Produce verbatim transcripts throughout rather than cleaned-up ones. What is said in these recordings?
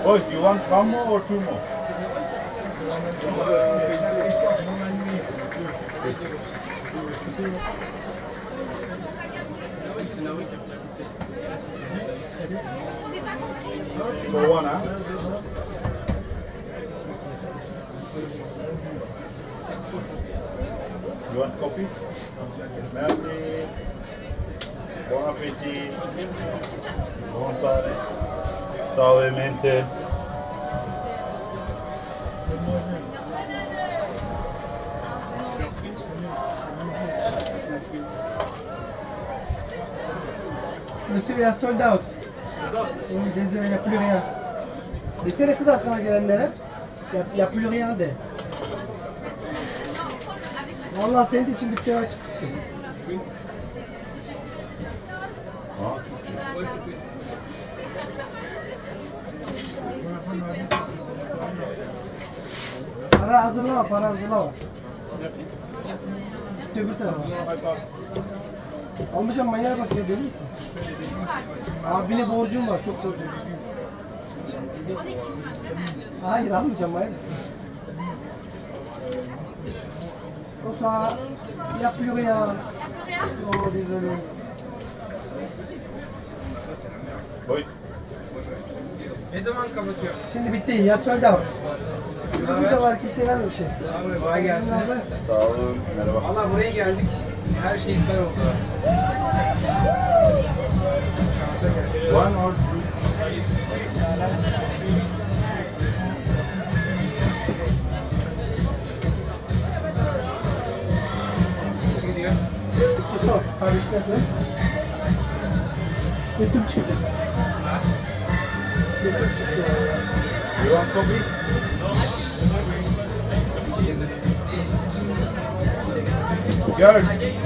Oh, you want one more or two more? For one, huh? You want coffee? Merci. Bon appétit. Bonne soirée. Salvemente. Monsieur, il y a sold out. Oui, désolé, il n'y a plus rien. Laissez kız arkana gelenlere. Il n'y a plus rien de. Vallahi senin de için dükkana çıktı. Para hazırlama, para hazırlama. Öbür tarafa. Almayacağım, manyağa bak ya, deli misin? Abine borcum var, çok borcum. Hayır, almayacağım, manyak mısın? O sağ yapıyor ya. Oh, désolé. Boy. Ne zaman kapatıyor? Şimdi bitti, ya söyle out. Şurada burada var, kimseye verme bir şey. Abi kolay gelsin. Sağ olun. Merhaba. Valla buraya geldik. Her şey iptal oldu. Şansa geldik. One or two? Nasıl gidiyor? Bitti sor, kardeşlerle. Götüm çıktı. Götüm çıktı. You want coffee? Girls.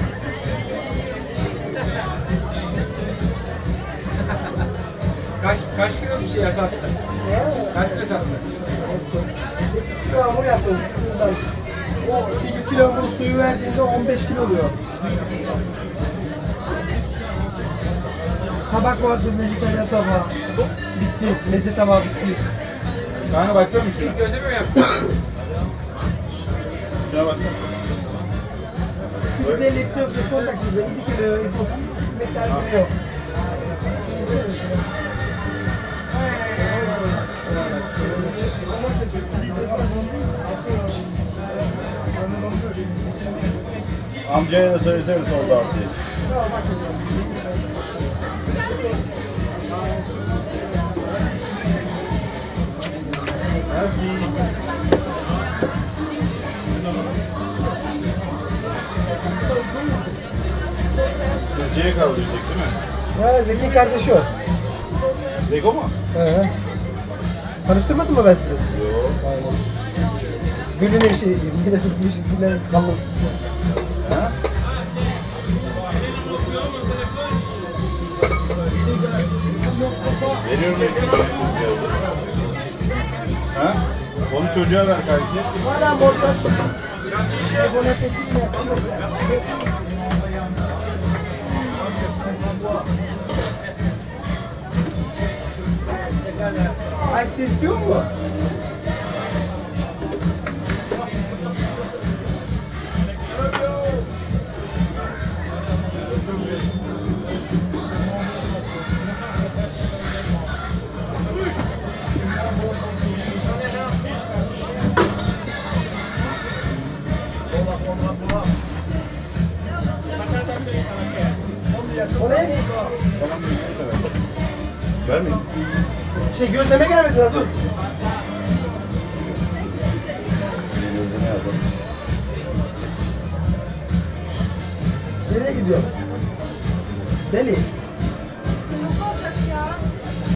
Kaç kaç kilo bir şey ya sattı? Kaç kilo sattı? sekiz kilo hamur yaptım. O sekiz kilo hamur suyu verdiğinde on beş kilo oluyor. Tabak vardı, vejetaryen tabağı. Bitti. Meze tabağı bitti. Kanka baksana şuna. Gözleme mi yaptın? Şuna baksana. Bize laptop ve kontak size yedi kilo metal geliyor. Amcaya da söylesene solda abi diye. Merci. Türkiye'ye kaldıracak değil mi? Ha, Zeki kardeşi o. Zeko mu? Hı hı. Tanıştırmadım mı ben sizi? Yok. Aynen. Gül'ün eşi, Gül'ün Gül'ün kalması. Ha? Veriyorum hepsini. Ha? Onu çocuğa ver kanki. Hala mortar. Telefona teklif mi? Ice istiyor mu? O ne? Vermeyin. Şey gözleme gelmedi lan, dur. Gözüne yazalım. Nereye gidiyor? Deli.